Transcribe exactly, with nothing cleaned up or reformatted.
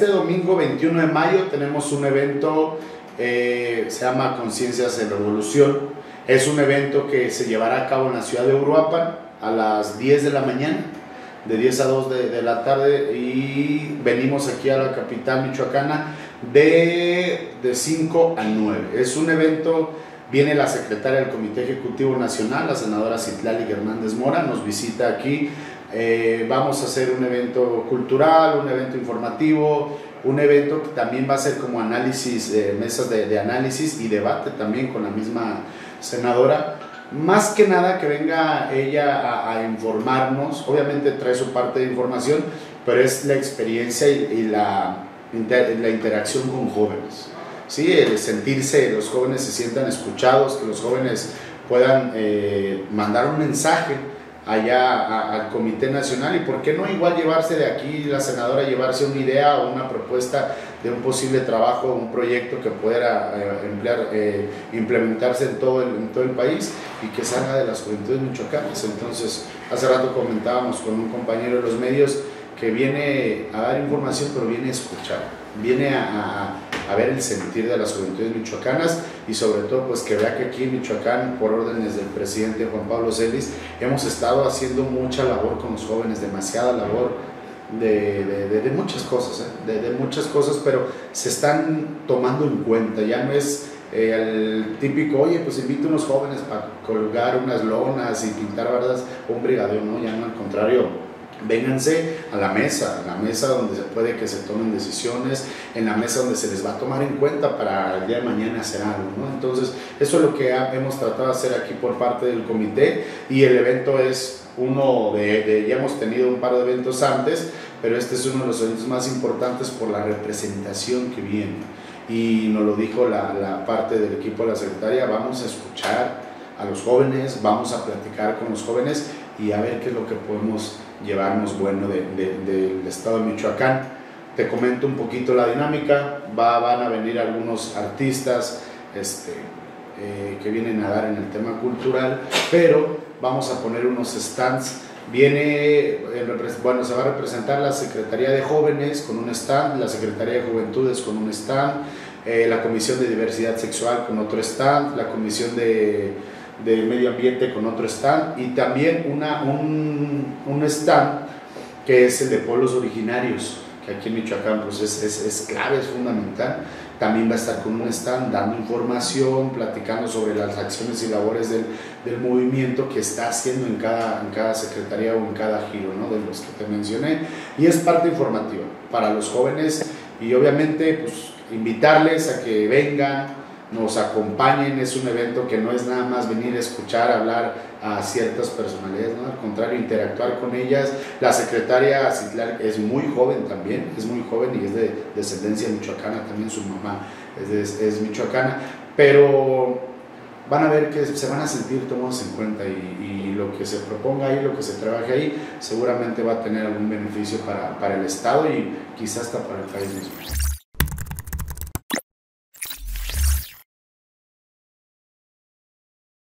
este domingo veintiuno de mayo tenemos un evento, eh, se llama Conciencias en Revolución. Es un evento que se llevará a cabo en la ciudad de Uruapan a las diez de la mañana, de diez a dos de, de la tarde, y venimos aquí a la capital michoacana de, de cinco a nueve. Es un evento, viene la secretaria del Comité Ejecutivo Nacional, la senadora Citlali Hernández Mora, nos visita aquí. Eh, vamos a hacer un evento cultural, un evento informativo, un evento que también va a ser como análisis, eh, mesas de, de análisis y debate también con la misma senadora. Más que nada que venga ella a, a informarnos, obviamente trae su parte de información, pero es la experiencia y, y la, inter, la interacción con jóvenes. ¿Sí? El sentirse, los jóvenes se sientan escuchados, que los jóvenes puedan eh, mandar un mensaje allá a, al Comité Nacional, y por qué no igual llevarse de aquí, la senadora llevarse una idea o una propuesta de un posible trabajo, un proyecto que pueda eh, emplear, eh, implementarse en todo, el, en todo el país y que salga de las juventudes michoacanas. Entonces, hace rato comentábamos con un compañero de los medios que viene a dar información, pero viene a escuchar, viene a, a, a ver el sentir de las juventudes michoacanas, y sobre todo pues que vea que aquí en Michoacán, por órdenes del presidente Juan Pablo Celis, hemos estado haciendo mucha labor con los jóvenes, demasiada labor de, de, de, de muchas cosas, ¿eh? de, de muchas cosas, pero se están tomando en cuenta. Ya no es eh, el típico, oye, pues invito a unos jóvenes para colgar unas lonas y pintar bardas, un brigadeo, no, ya no, al contrario. Vénganse a la mesa, a la mesa donde se puede que se tomen decisiones, en la mesa donde se les va a tomar en cuenta para el día de mañana hacer algo, ¿no? Entonces, eso es lo que hemos tratado de hacer aquí por parte del comité, y el evento es uno de, de, ya hemos tenido un par de eventos antes, pero este es uno de los eventos más importantes por la representación que viene, y nos lo dijo la, la parte del equipo de la secretaria: vamos a escuchar a los jóvenes, vamos a platicar con los jóvenes y a ver qué es lo que podemos llevarnos bueno de, de, del estado de Michoacán. Te comento un poquito la dinámica. Va, van a venir algunos artistas este, eh, que vienen a dar en el tema cultural, pero vamos a poner unos stands. Viene, bueno, se va a representar la Secretaría de Jóvenes con un stand, la Secretaría de Juventudes con un stand, eh, la Comisión de Diversidad Sexual con otro stand, la Comisión de de Medio Ambiente con otro stand, y también una, un, un stand que es el de pueblos originarios, que aquí en Michoacán pues es, es, es clave, es fundamental. También va a estar con un stand dando información, platicando sobre las acciones y labores del, del movimiento que está haciendo en cada, en cada secretaría o en cada giro, ¿no?, de los que te mencioné, y es parte informativa para los jóvenes, y obviamente pues invitarles a que vengan, nos acompañen. Es un evento que no es nada más venir a escuchar hablar a ciertas personalidades, ¿no? Al contrario, interactuar con ellas. La secretaria Citlali es muy joven también, es muy joven y es de descendencia michoacana, también su mamá es, de, es michoacana, pero van a ver que se van a sentir tomados en cuenta, y, y lo que se proponga ahí, lo que se trabaje ahí, seguramente va a tener algún beneficio para, para el Estado y quizás hasta para el país mismo.